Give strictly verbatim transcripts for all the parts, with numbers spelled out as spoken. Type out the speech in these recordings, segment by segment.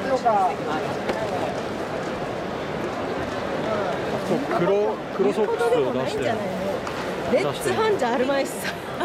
黒黒ソックスを出して。 レッツファンじゃあるまいしさ。 うん、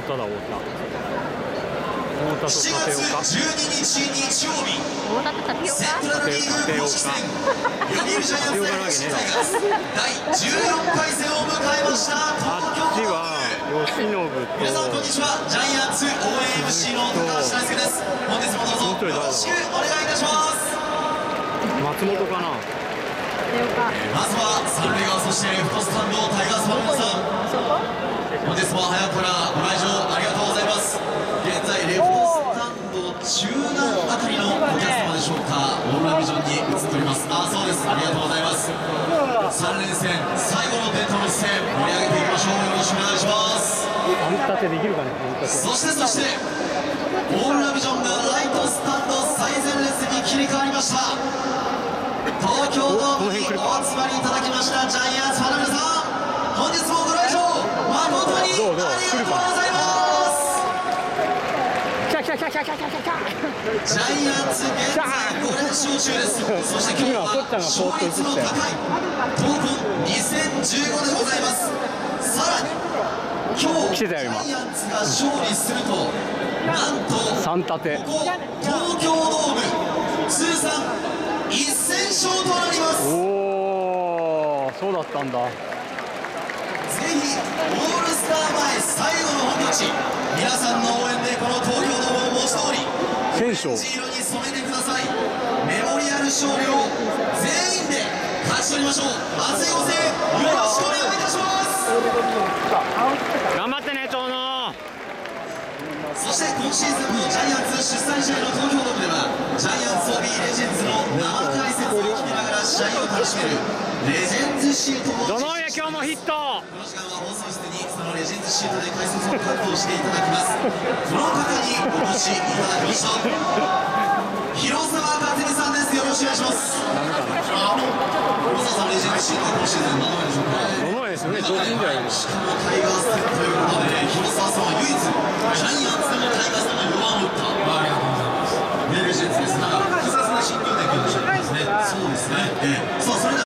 太田だ太田。太田としちがつじゅうににち日曜日。 太田とタピオカ。 セントラルリーグ公式戦。読売ジャイアンツ対阪神タイガースだいじゅうよんかい戦を迎えました東京ドーム。 吉信と皆さんこんにちは。ジャイアンツ応援 エムシー の高橋大輔です。本日もどうぞよろしくお願いいたします。 松本かな。 まずは三塁側、そしてレフトスタンドタイガースファンの皆さん、本日も早くからご来場ありがとうございます。現在レフトスタンド中段あたりのお客様でしょうか、オーロラビジョンに映っております。あ、そうです、ありがとうございます。さん連戦最後の伝統の一戦、盛り上げていきましょう。よろしくお願いします。 あんたてできるかね。 そしてそしてオーロラビジョンがライトスタンド最前列に切り替わりました。東京ドームにお集まりいただきましたジャイアンツファンの皆さん、本日もご来場誠にありがとうございます。 キャキャキャキャキャキャキャキャ。 ジャイアンツ現在ご連勝中です。そして今日は勝率の高い闘魂にせんじゅうごでございます。さらに今日ジャイアンツが勝利するとなんと三立てここ東京ドーム通算せん勝となります。 おお、そうだったんだ。 ぜひオールスター前最後の本拠地、皆さんの応援でこの東京ドームを文字通りオレンジ色に染めてください。メモリアル勝利を全員で勝ち取りましょう。熱いご声援よろしくお願いいたします。 頑張ってね長野。 そして今シーズンのジャイアンツ主催試合の東京ドームではジャイアンツ オービー レジェンズの生解説を聞きながら試合を楽しめるレジェンズシートもどの上今日もヒット。 この時間は放送室にそのレジェンズシートで解説を担当していただきます。この方にお越しいただきました。広沢克美さんです。よろしくお願いします。広沢さん、レジェンズシートは今シーズン何度目でしょうか。 どの上ですよね。上手じゃないですか。 しかもタイガース戦ということで広沢さんは唯一ジャイアンツでもタイガースでもよんばんを打ったありがとうございます。レジェンズですから複雑な心境で今日の試合ですね。そうですね、えー、さあそれでは